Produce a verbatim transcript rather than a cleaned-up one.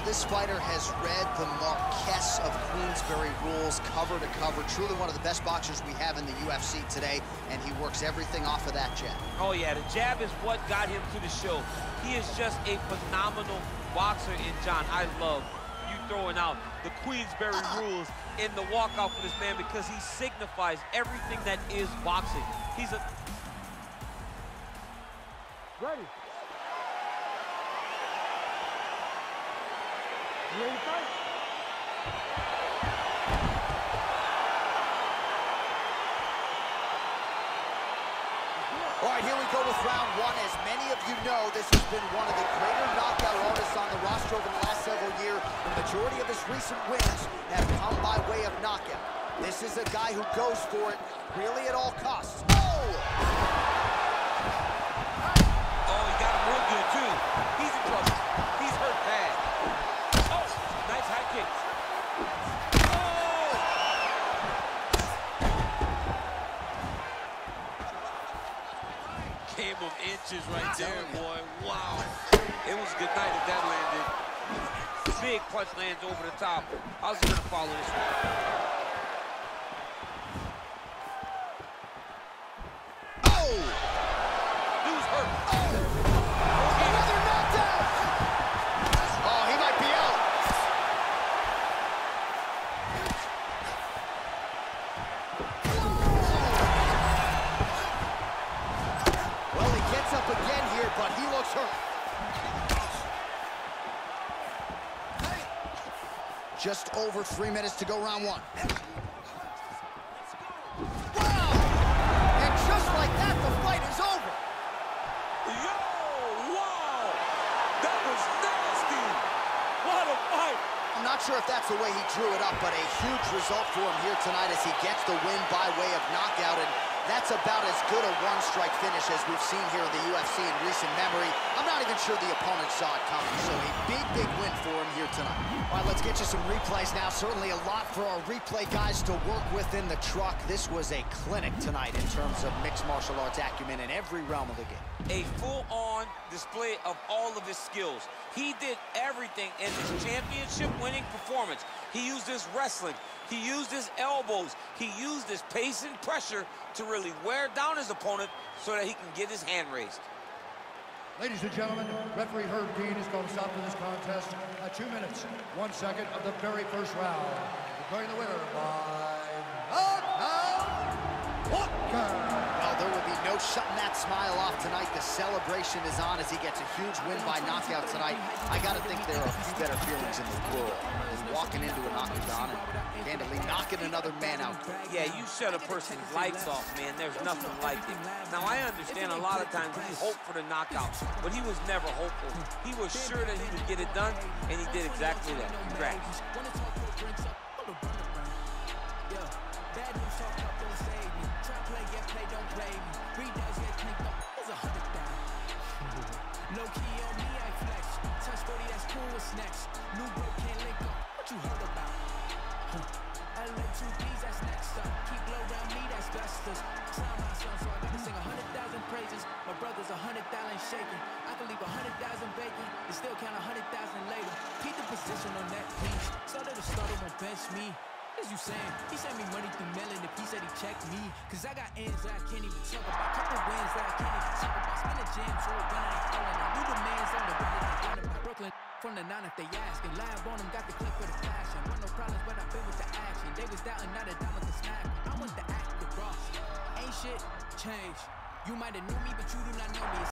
this fighter has read the Marquess of Queensberry rules cover to cover. Truly one of the best boxers we have in the U F C today, and he works everything off of that jab. Oh, yeah, the jab is what got him to the show. He is just a phenomenal boxer, and John, I love you throwing out the Queensberry rules in the walkout for this man because he signifies everything that is boxing. He's a... Ready. You ready to fight? All right, here we go with round one. As many of you know, this has been one of the greater knockout artists on the roster over the last several years. The majority of his recent wins have come by way of knockout. This is a guy who goes for it really at all costs. Oh! Oh, he got him real good, too. He's in trouble. He's hurt bad. Oh, nice high kick. Oh! Game of inches right there, boy. Wow. It was a good night if that landed. Big punch lands over the top. How's he gonna follow this one? But he looks hurt. Just over three minutes to go round one. Wow! And just like that, the fight is over. Yo! Wow! That was nasty! What a fight! I'm not sure if that's the way he drew it up, but a huge result for him here tonight as he gets the win by way of knockout. And that's about as good a one-strike finish as we've seen here in the U F C in recent memory. I'm not even sure the opponent saw it coming, so a big, big win for him here tonight. All right, let's get you some replays now. Certainly a lot for our replay guys to work with in the truck. This was a clinic tonight in terms of mixed martial arts acumen in every realm of the game. A full-on display of all of his skills. He did everything in his championship-winning performance. He used his wrestling. He used his elbows. He used his pace and pressure to really wear down his opponent so that he can get his hand raised. Ladies and gentlemen, referee Herb Dean is going to stop to this contest at two minutes, one second of the very first round. Declaring the winner by knockout, Walker. Well, there will be no shutting that smile off tonight. The celebration is on as he gets a huge win by knockout tonight. I got to think there are a few better feelings in the world than walking into an octagon and candidly knocking another man out. Yeah, you shut a person's lights off, man. There's nothing like it. Now, I understand a lot of times he hoped for the knockout, but he was never hopeful. He was sure that he would get it done, and he did exactly that. Congrats. Low-key on me, I flex. Touch forty, that's cool, what's next? New bro can't link up, what you heard about? L A two B's, that's next up. Keep low around me, that's bestest. Sign my son, so I got to sing a hundred thousand praises. My brother's a hundred thousand shaking. I can leave a hundred thousand baking and still count a hundred thousand later. Keep the position on that piece. So that the starter won't bench me. As you saying, he sent me money through mailing if he said he checked me. Cause I got ends that I can't even talk about. Couple wins that I can't even talk about. Spin a jam, so a gun I ain't falling. I knew the man's on the road and I got him. Brooklyn from the nine if they ask. And lab on him, got the clip for the fashion. Want no problems, but I've been with the action. They was doubting, not a dollar to snap. I want the act, the Ross. Ain't shit, change. You might have knew me, but you do not know me.